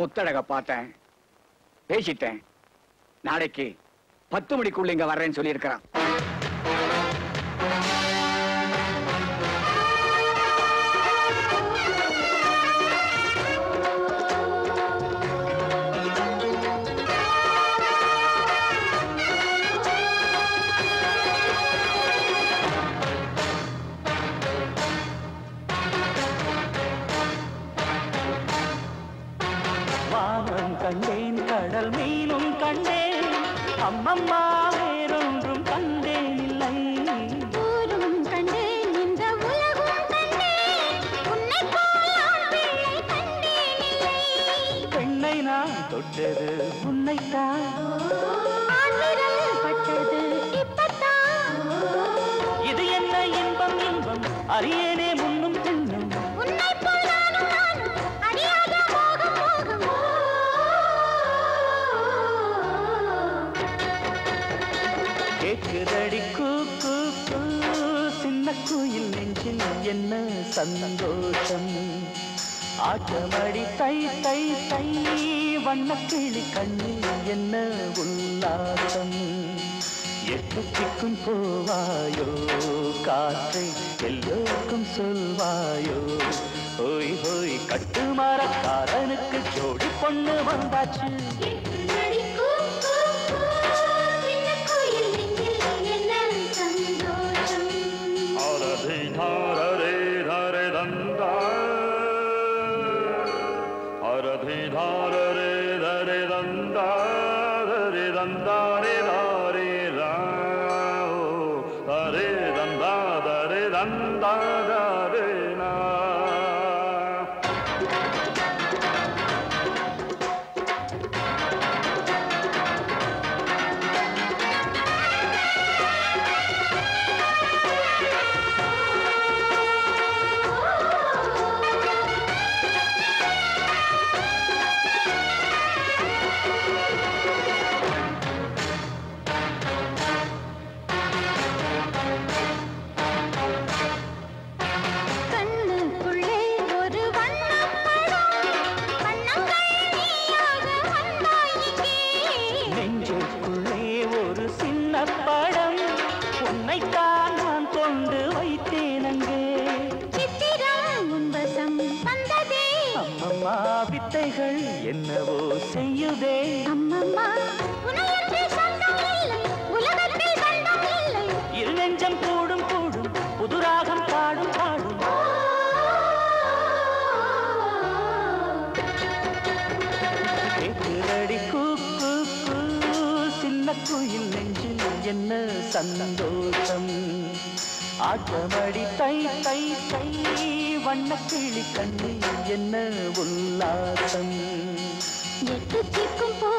முத்தழக பார்த்தேன், பேசிட்டேன். நாளைக்கு 10 மணிக்குள்ள இங்க வர்றேன்னு சொல்லியிருக்கிறான். கண்டேன் கடல் மீனும் கண்டேன், அம்மம்மா வேறொன்றும் கண்டேன் இல்லை. ஊரும் கண்டேன், இந்த உலகும் கண்டேன், உன்னை போல் பிள்ளை கண்டேன் இல்லை. பெண்ணை நான் தொட்டது உன்னைத்தான், ஆண்விரல் பட்டது இப்பத்தான். இது என்ன இன்பம் இன்பம் அறியேனே முன்னும் பின்னும், உன்னை போல் நானும் நானும் அறியாத மோகம் மோகம். கேக்குதடி கூக்கு சின்ன குயில் நெஞ்சில் என்ன சந்தோஷம். ஆட்டமடி தை தை தை வண்ணக்கிளி கண்ணில் என்ன உல்லாசம். எட்டு திக்கும் போவாயோ காற்றை எல்லோருக்கும் சொல்வாயோ. ஹோய் ஹோய் கட்டுமரக்காரனுக்கு ஜோடி பொண்ணு வந்தாச்சு. வித்தைகள் என்னவோ செய்யுதே அம்மம்மா. உனையன்றி சொந்தம் இல்லை, உலகத்தில் பந்தம் இல்லை. இரு நெஞ்சம் கூடும் கூடும், புதுராகம் பாடும் பாடும். கேக்குதடி கூக்கு சின்ன குயில் நெஞ்சில் என்ன சந்தோஷம். ஆட்டமடி தை தை தை வண்ணக்கிளி கண்ணில் என்ன உல்லாசம். எட்டு திக்கும்